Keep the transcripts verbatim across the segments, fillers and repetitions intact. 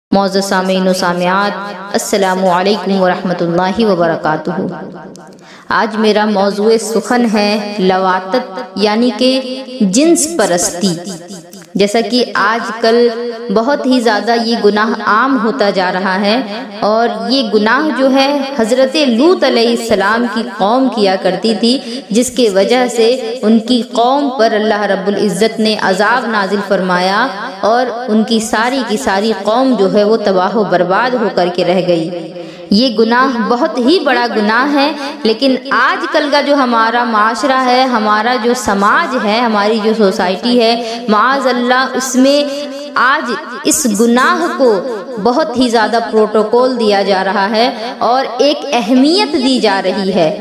معزز سامعین و سامعات، السلام علیکم ورحمۃ اللہ وبرکاتہ۔ آج میرا موضوع سخن ہے لواطت یعنی کہ جنس پرستی۔ جیسا کہ آج کل بہت ہی زیادہ یہ گناہ عام ہوتا جا رہا ہے، اور یہ گناہ جو ہے حضرت لوط علیہ السلام کی قوم کیا کرتی تھی، جس کے وجہ سے ان کی قوم پر اللہ رب العزت نے عذاب نازل فرمایا اور ان کی ساری کی ساری قوم جو ہے وہ تباہ و برباد ہو کر کے رہ گئی۔ یہ گناہ بہت ہی بڑا گناہ ہے، لیکن آج کل کا جو ہمارا معاشرہ ہے، ہمارا جو سماج ہے، ہماری جو سوسائٹی ہے، معاذ اللہ اس میں آج اس گناہ کو بہت ہی زیادہ پروٹوکول دیا جا رہا ہے اور ایک اہمیت دی جا رہی ہے۔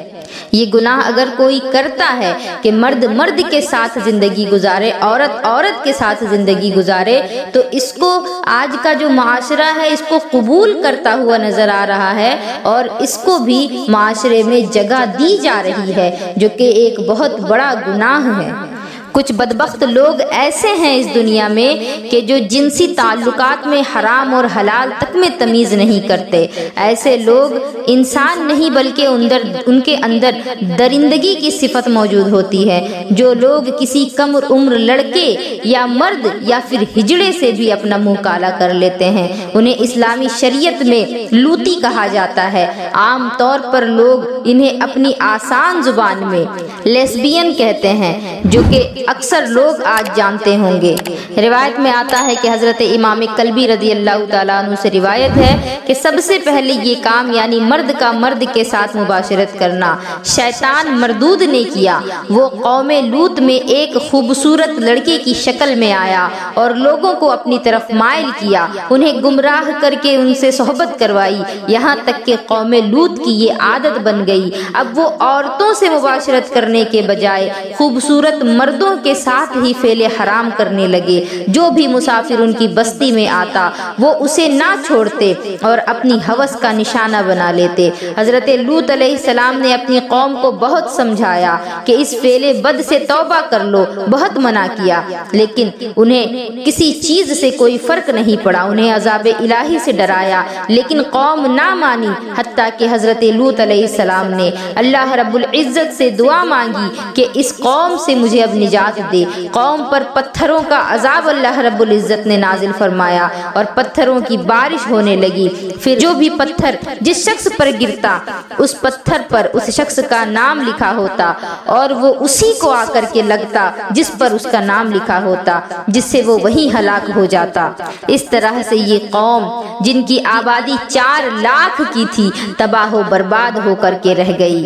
یہ گناہ اگر کوئی کرتا ہے کہ مرد مرد کے ساتھ زندگی گزارے، عورت عورت کے ساتھ زندگی گزارے، تو اس کو آج کا جو معاشرہ ہے اس کو قبول کرتا ہوا نظر آ رہا ہے، اور اس کو بھی معاشرے میں جگہ دی جا رہی ہے، جو کہ ایک بہت بڑا گناہ ہے۔ کچھ بدبخت لوگ ایسے ہیں اس دنیا میں کہ جو جنسی تعلقات میں حرام اور حلال تک میں تمیز نہیں کرتے۔ ایسے لوگ انسان نہیں بلکہ اندر ان کے اندر درندگی کی صفت موجود ہوتی ہے۔ جو لوگ کسی کم عمر لڑکے یا مرد یا پھر ہجڑے سے بھی اپنا منہ کالا کر لیتے ہیں، انہیں اسلامی شریعت میں لوطی کہا جاتا ہے۔ عام طور پر لوگ انہیں اپنی آسان زبان میں لیسبین کہتے ہیں، جو کہ اکثر لوگ آج جانتے ہوں گے۔ روایت میں آتا ہے کہ حضرت امام کلبی رضی اللہ تعالیٰ عنہ سے روایت ہے کہ سب سے پہلے یہ کام یعنی مرد کا مرد کے ساتھ مباشرت کرنا شیطان مردود نے کیا۔ وہ قوم لوط میں ایک خوبصورت لڑکے کی شکل میں آیا اور لوگوں کو اپنی طرف مائل کیا، انہیں گمراہ کر کے ان سے صحبت کروائی، یہاں تک کہ قوم لوط کی یہ عادت بن گئی۔ اب وہ عورتوں سے مباشرت کرنے کے بجائے خوبصورت مردوں کے ساتھ ہی فعل حرام کرنے لگے۔ جو بھی مسافر ان کی بستی میں آتا وہ اسے نہ چھوڑتے اور اپنی ہوس کا نشانہ بنا لیتے۔ حضرت لوط علیہ السلام نے اپنی قوم کو بہت سمجھایا کہ اس فعل بد سے توبہ کر لو، بہت منع کیا، لیکن انہیں کسی چیز سے کوئی فرق نہیں پڑا۔ انہیں عذاب الہی سے ڈرایا، لیکن قوم نہ مانی، حتیٰ کہ حضرت لوط علیہ السلام نے اللہ رب العزت سے دعا مانگی کہ اس قوم سے مجھے اب نجات دے۔ قوم پر پتھروں کا عذاب اللہ رب العزت نے نازل فرمایا اور پتھروں کی بارش ہونے لگی۔ پھر جو بھی پتھر جس شخص پر گرتا، اس پتھر پر اس شخص کا نام لکھا ہوتا اور وہ اسی کو آ کر کے لگتا جس پر اس کا نام لکھا ہوتا، جس سے وہ وہیں ہلاک ہو جاتا۔ اس طرح سے یہ قوم جن کی آبادی چار لاکھ کی تھی، تباہ و برباد ہو کر کے رہ گئی۔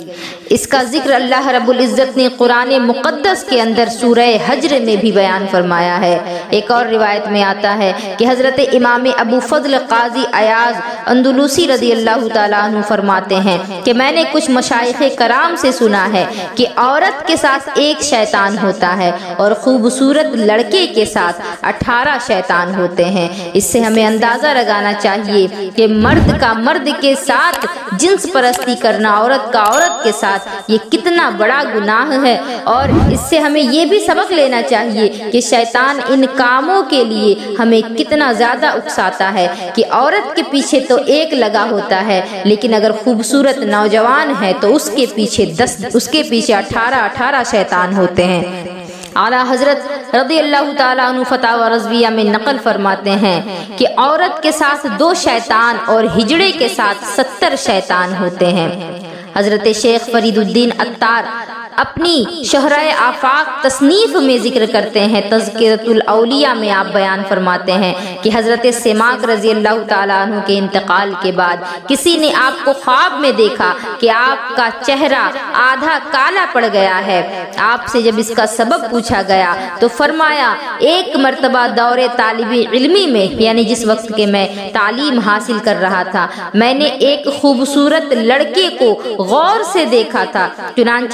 اس کا ذکر اللہ رب العزت نے قرآن مقدس کے اندر سورہ حجر میں بھی بیان فرمایا ہے۔ ایک اور روایت میں آتا ہے کہ حضرت امام ابو فضل قاضی عیاض اندلوسی رضی اللہ تعالیٰ عنہ فرماتے ہیں کہ میں نے کچھ مشائخ کرام سے سنا ہے کہ عورت کے ساتھ ایک شیطان ہوتا ہے اور خوبصورت لڑکے کے ساتھ اٹھارہ شیطان ہوتے ہیں۔ اس سے ہمیں اندازہ لگانا چاہیے کہ مرد کا مرد کے ساتھ جنس پرستی کرنا، عورت کا عورت کے ساتھ، یہ کتنا بڑا گناہ ہے۔ اور اس سے ہمیں یہ بھی سبق لینا چاہیے کہ شیطان ان کاموں کے لیے ہمیں کتنا زیادہ اکساتا ہے کہ عورت کے پیچھے تو ایک لگا ہوتا ہے، لیکن اگر خوبصورت نوجوان ہے تو اس کے پیچھے دس اس کے پیچھے اٹھارہ اٹھارہ شیطان ہوتے ہیں۔ اعلیٰ حضرت رضی اللہ تعالیٰ عنہ فتاوی رضویہ میں نقل فرماتے ہیں کہ عورت کے ساتھ دو شیطان اور ہجڑے کے ساتھ ستر شیطان ہوتے ہیں۔ حضرت شیخ فرید الدین عطار اپنی شہرۂ آفاق تصنیف میں ذکر کرتے ہیں، تذکرۃ الاولیاء میں آپ بیان فرماتے ہیں کہ حضرت سماک رضی اللہ تعالیٰ عنہ کے انتقال کے بعد کسی نے آپ کو خواب میں دیکھا کہ آپ کا چہرہ آدھا کالا پڑ گیا ہے۔ آپ سے جب اس کا سبب پوچھا گیا تو فرمایا، ایک مرتبہ دور طالب علمی میں یعنی جس وقت کے میں تعلیم حاصل کر رہا تھا، میں نے ایک خوبصورت لڑکے کو غور سے دیکھا تھا، چنانچہ جب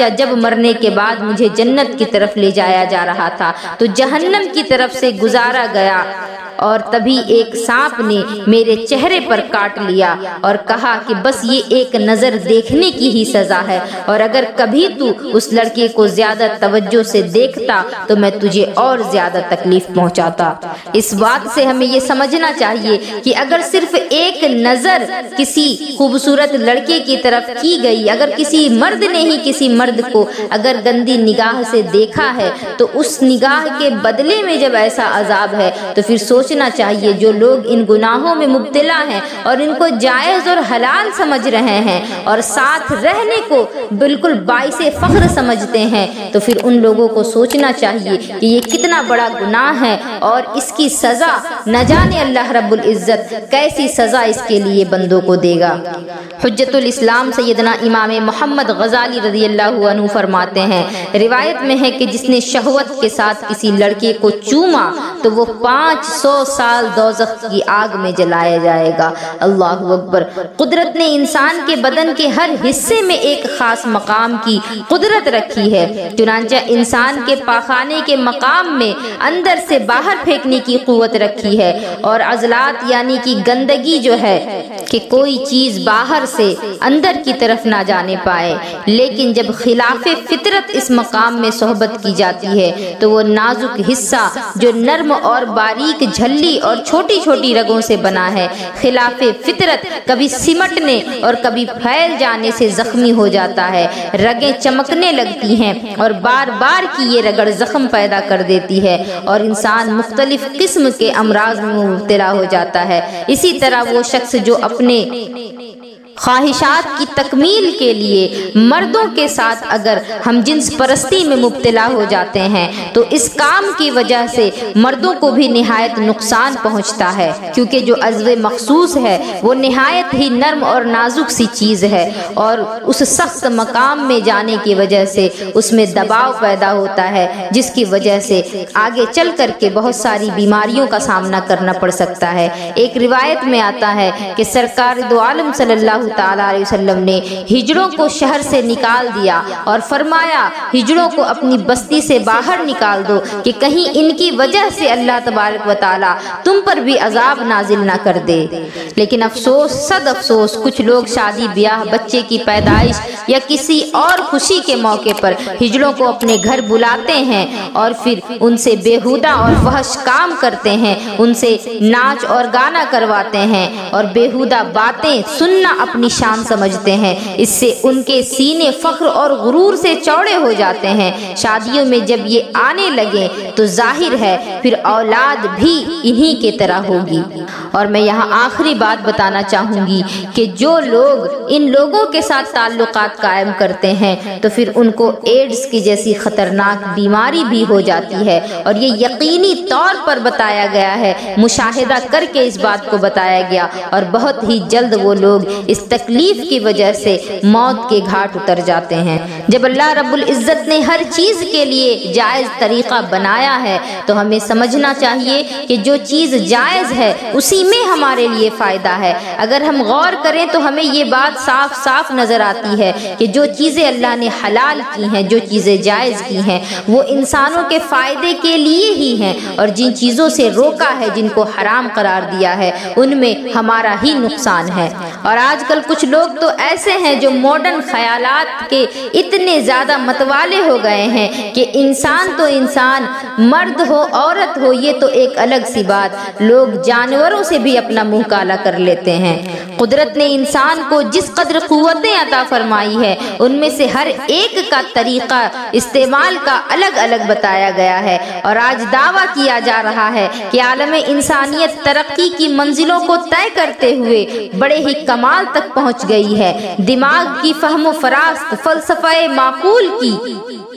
مرنے کے بعد مجھے جنت کی طرف لے جایا جا رہا تھا تو جہنم کی طرف سے گزارا گیا اور تبھی ایک سانپ نے میرے چہرے پر کاٹ لیا اور کہا کہ بس یہ ایک نظر دیکھنے کی ہی سزا ہے، اور اگر کبھی تو اس لڑکے کو زیادہ توجہ سے دیکھتا تو میں تجھے اور زیادہ تکلیف پہنچاتا۔ اس بات سے ہمیں یہ سمجھنا چاہیے کہ اگر صرف ایک نظر کسی خوبصورت لڑکے کی طرف کی گئی، اگر کسی مرد نے ہی کسی مرد کو اگر گندی نگاہ سے دیکھا ہے تو اس نگاہ کے بدلے میں جب ایسا عذاب ہے تو پھر سوچ سوچنا چاہیے جو لوگ ان گناہوں میں مبتلا ہیں اور ان کو جائز اور حلال سمجھ رہے ہیں اور ساتھ رہنے کو بالکل باعث فخر سمجھتے ہیں، تو پھر ان لوگوں کو سوچنا چاہیے کہ یہ کتنا بڑا گناہ ہے اور اس کی سزا نہ جانے اللہ رب العزت کیسی سزا اس کے لیے بندوں کو دے گا۔ حجت الاسلام سیدنا امام محمد غزالی رضی اللہ عنہ فرماتے ہیں، روایت میں ہے کہ جس نے شہوت کے ساتھ کسی لڑکے کو چوما تو وہ پانچ سو سال دوزخ کی آگ میں جلایا جائے گا۔ اللہ اکبر۔ قدرت نے انسان کے بدن کے ہر حصے میں ایک خاص مقام کی قدرت رکھی ہے، چنانچہ انسان کے پاخانے کے مقام میں اندر سے باہر پھینکنے کی قوت رکھی ہے، اور عضلات یعنی کہ گندگی جو ہے کہ کوئی چیز باہر سے اندر کی طرف نہ جانے پائے، لیکن جب خلاف فطرت اس مقام میں صحبت کی جاتی ہے تو وہ نازک حصہ جو نرم اور باریک جھلی اور چھوٹی چھوٹی رگوں سے بنا ہے، خلاف فطرت کبھی سمٹنے اور کبھی پھیل جانے سے زخمی ہو جاتا ہے، رگیں چمکنے لگتی ہیں اور بار بار کی یہ رگڑ زخم پیدا کر دیتی ہے اور انسان مختلف قسم کے امراض میں مبتلا ہو جاتا ہے۔ اسی طرح وہ شخص جو اپنے خواہشات کی تکمیل کے لیے مردوں کے ساتھ اگر ہم جنس پرستی میں مبتلا ہو جاتے ہیں تو اس کام کی وجہ سے مردوں کو بھی نہایت نقصان پہنچتا ہے، کیونکہ جو عضو مخصوص ہے وہ نہایت ہی نرم اور نازک سی چیز ہے، اور اس سخت مقام میں جانے کی وجہ سے اس میں دباؤ پیدا ہوتا ہے، جس کی وجہ سے آگے چل کر کے بہت ساری بیماریوں کا سامنا کرنا پڑ سکتا ہے۔ ایک روایت میں آتا ہے کہ سرکار دو عالم صلی اللہ تعالیٰ علیہ وسلم نے ہجڑوں کو شہر سے نکال دیا اور فرمایا ہجڑوں کو اپنی بستی سے باہر نکال دو کہ کہیں ان کی وجہ سے اللہ تبارک و تعالیٰ تم پر بھی عذاب نازل نہ کر دے۔ لیکن افسوس صد افسوس کچھ لوگ شادی بیاہ، بچے کی پیدائش یا کسی اور خوشی کے موقع پر ہجڑوں کو اپنے گھر بلاتے ہیں اور پھر ان سے بےہودہ اور فحش کام کرتے ہیں، ان سے ناچ اور گانا کرواتے ہیں اور بےہودہ باتیں سننا اپنی شان سمجھتے ہیں۔ اس سے ان کے سینے فخر اور غرور سے چوڑے ہو جاتے ہیں۔ شادیوں میں جب یہ آنے لگے تو ظاہر ہے پھر اولاد بھی انہی کے طرح ہوگی۔ اور میں یہاں آخری بات بتانا چاہوں گی کہ جو لوگ ان لوگوں کے ساتھ تعلقات قائم کرتے ہیں تو پھر ان کو ایڈز کی جیسی خطرناک بیماری بھی ہو جاتی ہے، اور یہ یقینی طور پر بتایا گیا ہے، مشاہدہ کر کے اس بات کو بتایا گیا، اور بہت ہی جلد وہ لوگ اس تکلیف کی وجہ سے موت کے گھاٹ اتر جاتے ہیں۔ جب اللہ رب العزت نے ہر چیز کے لیے جائز طریقہ بنایا ہے تو ہمیں سمجھنا چاہیے کہ جو چیز جائز ہے اسی میں ہمارے لیے فائدہ ہے۔ اگر ہم غور کریں تو ہمیں یہ بات صاف صاف نظر آتی ہے کہ جو چیزیں اللہ نے حلال کی ہیں، جو چیزیں جائز کی ہیں، وہ انسانوں کے فائدے کے لیے ہی ہیں، اور جن چیزوں سے روکا ہے، جن کو حرام قرار دیا ہے، ان میں ہمارا ہی نقصان ہے۔ اور آج کل کچھ لوگ تو ایسے ہیں جو ماڈرن خیالات کے اتنے زیادہ متوالے ہو گئے ہیں کہ انسان تو انسان، مرد ہو عورت ہو یہ تو ایک الگ سی بات، لوگ جانوروں سے بھی اپنا منہ کالا کر لیتے ہیں۔ قدرت نے انسان کو جس قدر قوتیں عطا فرمائی ہے ان میں سے ہر ایک کا طریقہ استعمال کا الگ الگ بتایا گیا ہے، اور آج دعویٰ کیا جا رہا ہے کہ عالم انسانیت ترقی کی منزلوں کو طے کرتے ہوئے بڑے ہی کمال تک پہنچ گئی ہے۔ دماغ کی فہم و فراست، فلسفہ معقول کی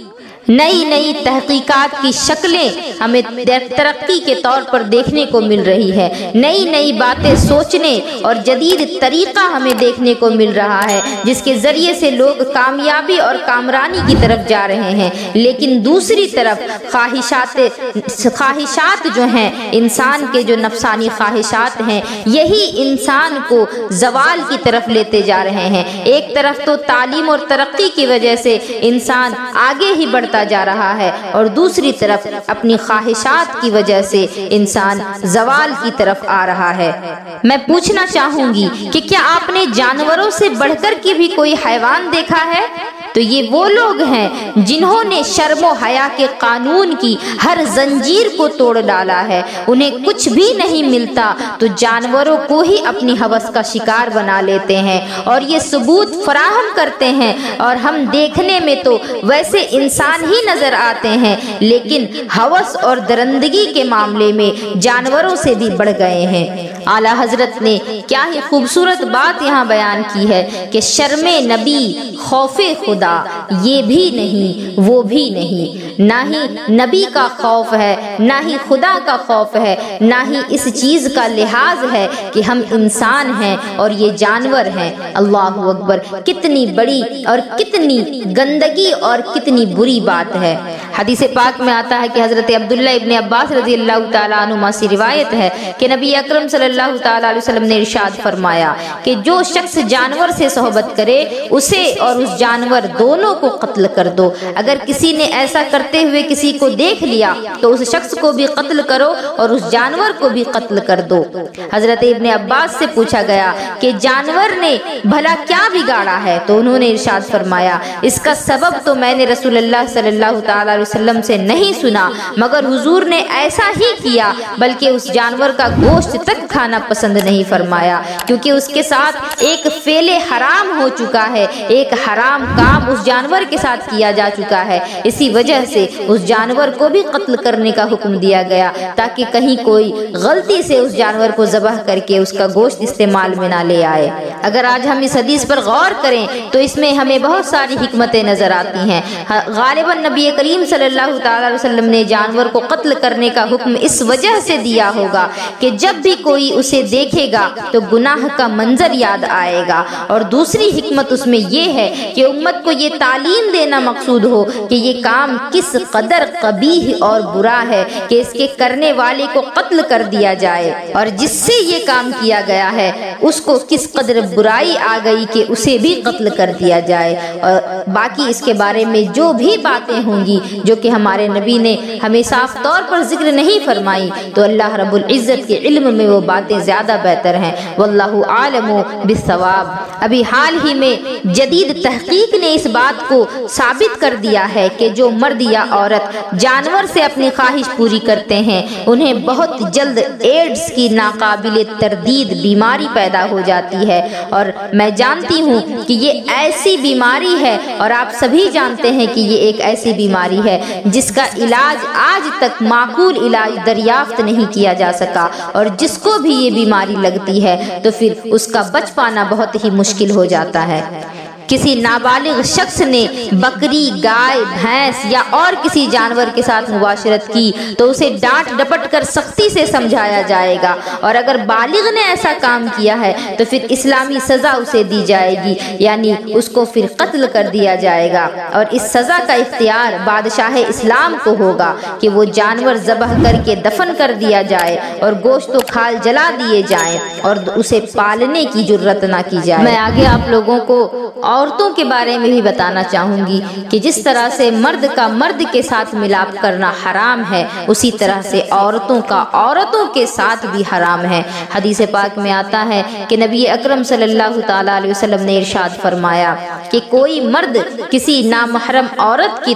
नई नई तहकीकात की शक्लें हमें तरक्की के तौर पर देखने को मिल रही है, नई नई बातें सोचने और जदीद तरीका हमें देखने को मिल रहा है, जिसके ज़रिए से लोग कामयाबी और कामरानी की तरफ जा रहे हैं। लेकिन दूसरी तरफ ख्वाहिशात ख्वाहिशात जो हैं, इंसान के जो नफसानी ख्वाहिशात हैं, यही इंसान को ज़वाल की तरफ लेते जा रहे हैं। एक तरफ तो तालीम और तरक्की की वजह से इंसान आगे ही बढ़ता जा रहा है और दूसरी तरफ अपनी ख्वाहिशात की वजह से इंसान ज़वाल की तरफ आ रहा है। मैं पूछना चाहूंगी कि क्या आपने जानवरों से बढ़कर के भी कोई हैवान देखा है? तो ये वो लोग हैं जिन्होंने शर्म व हया के कानून की हर जंजीर को तोड़ डाला है। उन्हें कुछ भी नहीं मिलता तो जानवरों को ही अपनी हवस का शिकार बना लेते हैं और ये सबूत फराहम करते हैं। और हम देखने में तो वैसे इंसान ही नजर आते हैं, लेकिन हवस और दरंदगी के मामले में जानवरों से भी बढ़ गए हैं। आला हजरत ने क्या ही खूबसूरत बात यहाँ बयान की है कि शर्मे नबी खौफे खुदा ये भी नहीं वो भी नहीं। ना ही नबी का खौफ है, ना ही खुदा का खौफ है, ना ही इस चीज का लिहाज है कि हम इंसान हैं और ये जानवर हैं। अल्लाहु अकबर, कितनी बड़ी और कितनी गंदगी और कितनी बुरी बात है। हदीस पाक में आता है कि हजरत अब्दुल्ला इब्न अब्बास रज़ी अल्लाह तआला अन्हुमा से रिवायत है कि नबी अकरम सल्लल्लाहु तआला अलैहि वसल्लम ने इरशाद फरमाया कि जो शख्स जानवर से सोहबत करे उसे और उस जानवर दोनों को कत्ल कर दो। अगर किसी ने ऐसा करते हुए किसी को देख लिया तो उस शख्स को भी कत्ल करो और उस जानवर को भी कत्ल कर दो। हजरत इब्न अब्बास से पूछा गया कि जानवर ने भला क्या बिगाड़ा है? तो उन्होंने इरशाद फरमाया, इसका सबब तो मैंने रसूलुल्लाह सल्लल्लाहु तआला अलैहि वसल्लम से नहीं सुना, मगर हुजूर ने ऐसा ही किया, बल्कि उस जानवर का गोश्त तक खाना पसंद नहीं फरमाया, क्योंकि उसके साथ एक फेले हराम हो चुका है, एक हराम काम उस जानवर के साथ किया जा चुका है। इसी वजह से उस जानवर को भी कत्ल करने का हुक्म दिया गया, ताकि कहीं कोई गलती से उस जानवर को ज़बह करके उसका गोश्त इस्तेमाल में ना ले आए। अगर आज हम इस हदीस पर गौर करें तो इसमें हमें बहुत सारी हिकमतें नजर आती हैं। गालिबन नबी करीम सल्लल्लाहु तआला अलैहि वसल्लम ने जानवर को कत्ल करने का हुक्म इस वजह से दिया होगा कि जब भी कोई उसे देखेगा तो गुनाह का मंजर याद आएगा। और दूसरी हिकमत उसमें ये है कि उम्मत को ये तालीम देना मकसूद हो कि ये काम किस कदर कबीह और बुरा है कि इसके करने वाले को कत्ल कर दिया जाए, और जिससे ये काम किया गया है उसको किस कदर बुराई आ गई कि उसे भी कत्ल कर दिया जाए। और बाकी इसके बारे में जो भी बातें होंगी जो कि हमारे नबी ने हमें साफ तौर पर जिक्र नहीं फरमाई, तो अल्लाह रब्बुल इज्जत के इल्म में वो बातें ज्यादा बेहतर हैं। वल्लाहु आलमु बिस्सवाब। अभी हाल ही में जदीद तहकीक ने इस बात को साबित कर दिया है कि जो मर्द या औरत जानवर से अपनी ख्वाहिश पूरी करते हैं उन्हें बहुत जल्द एड्स की नाकाबिले तरदीद बीमारी पैदा हो जाती है। और मैं जानती हूँ कि ये ऐसी बीमारी है और आप सभी जानते हैं कि ये एक ऐसी बीमारी है जिसका इलाज आज तक माकूल इलाज दरियाफ्त नहीं किया जा सका, और जिसको भी ये बीमारी लगती है तो फिर उसका बच पाना बहुत ही मुश्किल हो जाता है। किसी नाबालिग शख्स ने बकरी, गाय, भैंस या और किसी जानवर के साथ मुबाशरत की तो उसे डांट डपट कर सख्ती से समझाया जाएगा, और अगर बालिग ने ऐसा काम किया है तो फिर इस्लामी सजा उसे दी जाएगी, यानी उसको फिर कत्ल कर दिया जाएगा। और इस सजा का इख्तियार बादशाह इस्लाम को होगा कि वो जानवर ज़बह करके दफन कर दिया जाए और गोश्त खाल जला दिए जाएं और उसे पालने की जुर्रत ना की जाए। मैं आगे आप लोगों को औरतों के बारे में भी बताना चाहूंगी कि जिस तरह से मर्द का मर्द के साथ मिलाप करना हराम है, उसी तरह से औरतों का औरतों के साथ भी हराम है। हदीस पाक में आता है कि नबी अकरम सल्लल्लाहु तआला अलैहि वसल्लम ने इरशाद फरमाया कि कोई मर्द किसी नामहरम औरत की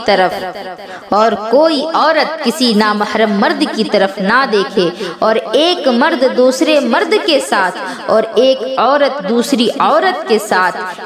तरफ और कोई औरत किसी नामहरम मर्द की तरफ ना देखे, और एक मर्द दूसरे मर्द के साथ और एक औरत दूसरी औरत के साथ एक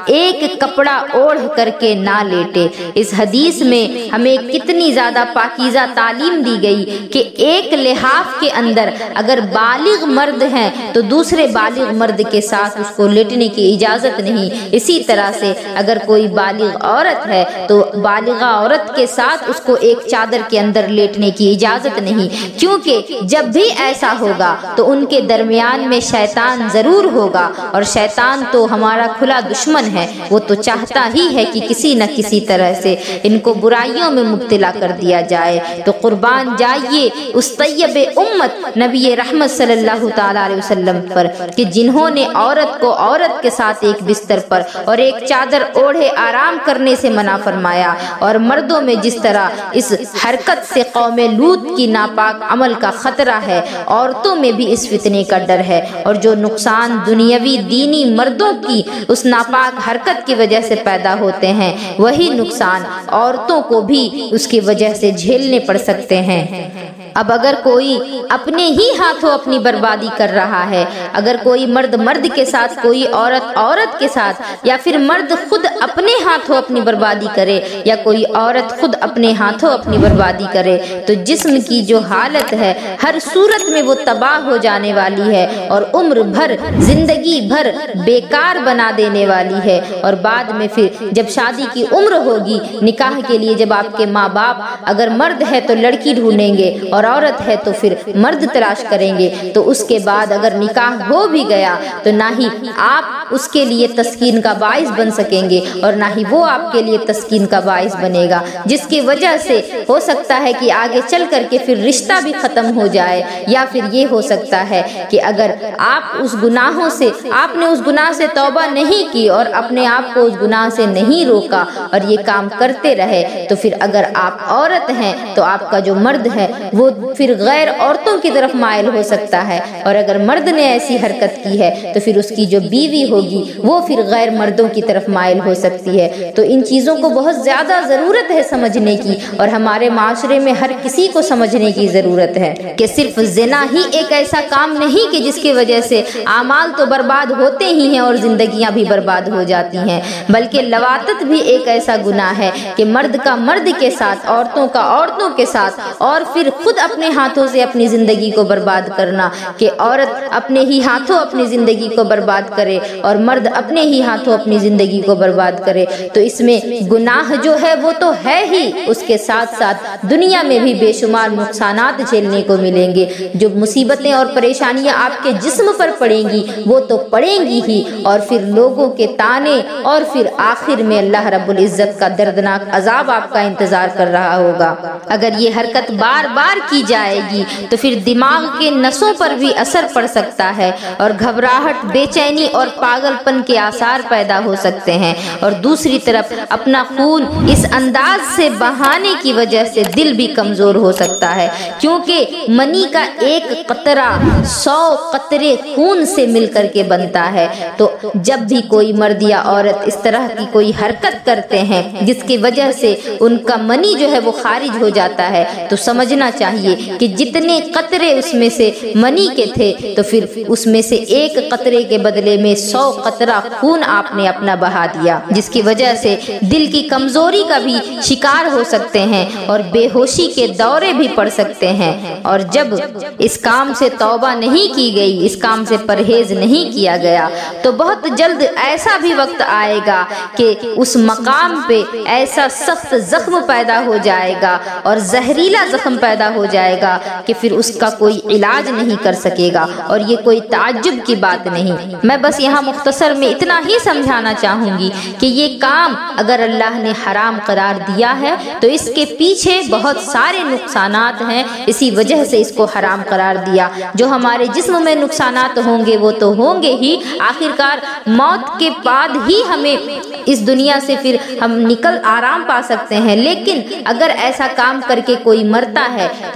ایک کپڑا اوڑھ کر کے نہ لیٹے۔ اس حدیث میں ہمیں کتنی زیادہ پاکیزہ تعلیم دی گئی کہ ایک لحاف کے اندر اگر بالغ مرد ہیں تو دوسرے بالغ مرد کے ساتھ اس کو لیٹنے کی اجازت نہیں۔ اسی طرح سے اگر کوئی بالغ عورت ہے تو بالغہ عورت کے ساتھ اس کو ایک چادر کے اندر لیٹنے کی اجازت نہیں، کیونکہ جب بھی ایسا ہوگا تو ان کے درمیان میں شیطان ضرور ہوگا، اور شیطان تو ہمارا کھلا دشمن ہے، وہ تو چاہتا ہی ہے کہ کسی نہ کسی طرح سے ان کو برائیوں میں مبتلا کر دیا جائے۔ تو قربان جائیے اس طیب امت نبی رحمت صلی اللہ تعالی علیہ وسلم پر کہ جنہوں نے عورت کو عورت کے ساتھ ایک بستر پر اور ایک چادر اوڑھے آرام کرنے سے منع فرمایا، اور مردوں میں جس طرح اس حرکت سے قوم لوط کی ناپاک عمل کا خطرہ ہے، عورتوں میں بھی اس فتنے کا ڈر ہے، اور جو نقصان دنیاوی دینی مردوں کی اس ناپاک حرکت کی وجہ سے پیدا ہوتے ہیں، وہی نقصان عورتوں کو بھی اس کی وجہ سے جھیلنے پڑ سکتے ہیں۔ اب اگر کوئی اپنے ہی ہاتھوں اپنی بربادی کر رہا ہے، اگر کوئی مرد مرد کے ساتھ، کوئی عورت عورت کے ساتھ، یا پھر مرد خود اپنے ہاتھوں اپنی بربادی کرے یا کوئی عورت خود اپنے ہاتھوں اپنی بربادی کرے، تو جسم کی جو حالت ہے ہر صورت میں وہ تباہ ہو جانے والی ہے، اور عمر بھر زندگی بھر بیکار بنا دینے والی ہے۔ اور بعد میں پھر جب شادی کی عمر ہوگی، نکاح کے لیے جب آپ کے ماں باپ اگر مرد ہے تو لڑکی ڈھونڈیں گے اور عورت ہے تو پھر مرد تلاش کریں گے، تو اس کے بعد اگر نکاح ہو بھی گیا تو نہ ہی آپ اس کے لیے تسکین کا باعث بن سکیں گے اور نہ ہی وہ آپ کے لیے تسکین کا باعث بنے گا، جس کی وجہ سے ہو سکتا ہے کہ آگے چل کر کے پھر رشتہ بھی ختم ہو جائے، یا پھر یہ ہو سکتا ہے کہ اگر آپ اس گناہوں سے آپ نے اس گناہ سے توبہ نہیں کی اور اپنے آپ کو اس گناہ سے نہیں روکا اور یہ کام کرتے رہے، تو پھر اگر آپ عورت ہیں تو آپ کا جو مرد ہے وہ پھر غیر عورتوں کی طرف مائل ہو سکتا ہے، اور اگر مرد نے ایسی حرکت کی ہے تو پھر اس کی جو بیوی ہوگی وہ پھر غیر مردوں کی طرف مائل ہو سکتی ہے۔ تو ان چیزوں کو بہت زیادہ ضرورت ہے سمجھنے کی، اور ہمارے معاشرے میں ہر کسی کو سمجھنے کی ضرورت ہے کہ صرف زنا ہی ایک ایسا کام نہیں کہ جس کی وجہ سے اعمال تو برباد ہوتے ہی ہیں اور زندگیاں بھی برباد ہو جاتی ہیں، بلکہ لواطت بھی ایک ایسا گناہ ہے کہ مرد کا مرد کے ساتھ، عورتوں کا عورتوں کے ساتھ، اور پھر خود اپنے ہاتھوں سے اپنی زندگی کو برباد کرنا، کہ عورت اپنے ہی ہاتھوں اپنی زندگی کو برباد کرے اور مرد اپنے ہی ہاتھوں اپنی زندگی کو برباد کرے۔ تو اس میں گناہ جو ہے وہ تو ہے ہی، اس کے ساتھ ساتھ دنیا میں بھی بے شمار نقصانات جھیلنے کو ملیں گے۔ جو مصیبتیں اور پریشانیاں آپ کے جسم پر پڑیں گی وہ تو پڑیں گی ہی، اور پھر لوگوں کے تانے، اور پھر آخر میں اللہ رب العزت کا دردناک عذاب آپ کا انتظار کر رہا ہوگا۔ اگر یہ حرکت بار بار کی جائے گی تو پھر دماغ کے نسوں پر بھی اثر پڑ سکتا ہے، اور گھبراہٹ، بے چینی اور پاگل پن کے آثار پیدا ہو سکتے ہیں، اور دوسری طرف اپنا خون اس انداز سے بہانے کی وجہ سے دل بھی کمزور ہو سکتا ہے، کیونکہ منی کا ایک قطرہ سو قطرے خون سے مل کر کے بنتا ہے۔ تو جب بھی کوئی مرد یا عورت اس طرح کی کوئی حرکت کرتے ہیں جس کی وجہ سے ان کا منی جو ہے وہ خارج ہو جاتا ہے، تو سمجھنا چاہیے کہ جتنے قطرے اس میں سے منی کے تھے تو پھر اس میں سے ایک قطرے کے بدلے میں سو قطرہ خون آپ نے اپنا بہا دیا، جس کی وجہ سے دل کی کمزوری کا بھی شکار ہو سکتے ہیں اور بے ہوشی کے دورے بھی پڑ سکتے ہیں۔ اور جب اس کام سے توبہ نہیں کی گئی، اس کام سے پرہیز نہیں کیا گیا، تو بہت جلد ایسا بھی وقت آئے گا کہ اس مقام پہ ایسا سخت زخم پیدا ہو جائے گا اور زہریلا زخم پیدا ہو جائے گا کہ پھر اس کا کوئی علاج نہیں کر سکے گا، اور یہ کوئی تعجب کی بات نہیں۔ میں بس یہاں مختصر میں اتنا ہی سمجھانا چاہوں گی کہ یہ کام اگر اللہ نے حرام قرار دیا ہے تو اس کے پیچھے بہت سارے نقصانات ہیں، اسی وجہ سے اس کو حرام قرار دیا۔ جو ہمارے جسم میں نقصانات ہوں گے وہ تو ہوں گے ہی، آخرکار موت کے بعد ہی ہمیں اس دنیا سے پھر ہم نکل آرام پا سکتے ہیں، لیکن اگر ایسا کام کر کے کوئی مرتا ہے تو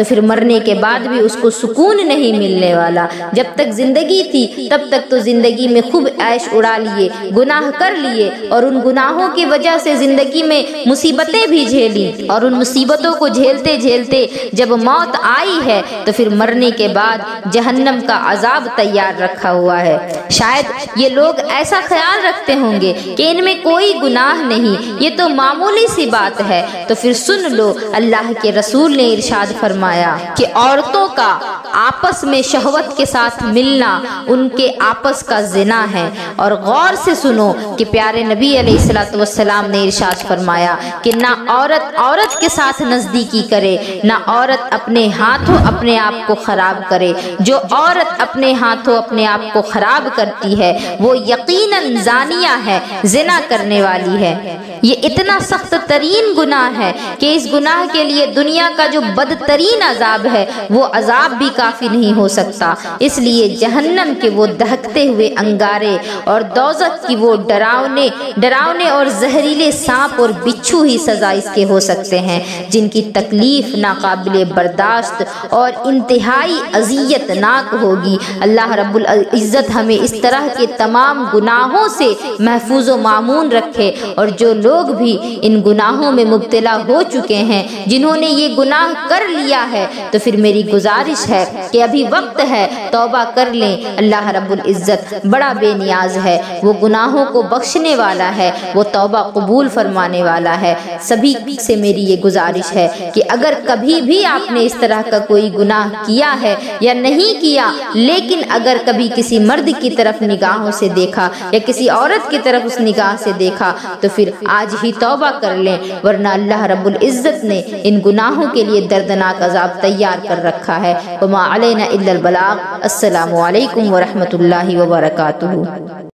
تو پھر مرنے کے بعد بھی اس کو سکون نہیں ملنے والا۔ جب تک زندگی تھی تب تک تو زندگی میں خوب عیش اڑا لیے، گناہ کر لیے، اور ان گناہوں کی وجہ سے زندگی میں مصیبتیں بھی جھیلی، اور ان مصیبتوں کو جھیلتے جھیلتے جب موت آئی ہے تو پھر مرنے کے بعد جہنم کا عذاب تیار رکھا ہوا ہے۔ شاید یہ لوگ ایسا خیال رکھتے ہوں گے کہ ان میں کوئی گناہ نہیں، یہ تو معمولی سی بات ہے، تو پھر سن لو، اللہ کے رسول نے ارشاد فرمایا کہ عورتوں کا آپس میں شہوت کے ساتھ ملنا ان کے آپس کا زنا ہے۔ اور غور سے سنو کہ پیارے نبی علیہ الصلوۃ والسلام نے ارشاد فرمایا کہ نہ عورت عورت کے ساتھ نزدیکی کرے، نہ عورت اپنے ہاتھوں اپنے آپ کو خراب کرے۔ جو عورت اپنے ہاتھوں اپنے آپ کو خراب کرتی ہے وہ یقیناً زانیہ ہے، زنا کرنے والی ہے۔ یہ اتنا سخت ترین گناہ ہے کہ اس گناہ کے لیے دنیا کا جو بدترین عذاب ہے وہ عذاب بھی کافی نہیں ہو سکتا۔ اس لیے جہنم کے وہ دہکتے ہوئے انگارے اور دوزخ کی وہ ڈراونے ڈراونے اور زہریلے سانپ اور بچھو ہی سزا اس کے ہو سکتے ہیں، جن کی تکلیف ناقابل برداشت اور انتہائی اذیت ناک ہوگی۔ اللہ رب العزت ہمیں اس طرح کے تمام گناہوں سے محفوظ و مامون رکھے، اور جو لوگ بھی ان گناہوں میں مبتلا ہو چکے ہیں، جنہوں نے یہ گناہ کر لیا ہے، تو پھر میری گزارش ہے کہ ابھی وقت ہے، توبہ کر لیں۔ اللہ رب العزت بڑا بے نیاز ہے، وہ گناہوں کو بخشنے والا ہے، وہ توبہ قبول فرمانے والا ہے۔ سبھی سے میری یہ گزارش ہے کہ اگر کبھی بھی آپ نے اس طرح کا کوئی گناہ کیا ہے یا نہیں کیا، لیکن اگر کبھی کسی مرد کی طرف نگاہوں سے دیکھا یا کسی عورت کی طرف اس نگاہ سے دیکھا تو پھر آج ہی توبہ کر لیں، ورنہ اللہ رب العزت نے ان گناہوں کے لیے دردناک عذاب تیار کر رکھا ہے۔ وما علینا الا البلاغ۔ السلام علیکم ورحمۃ اللہ وبرکاتہ۔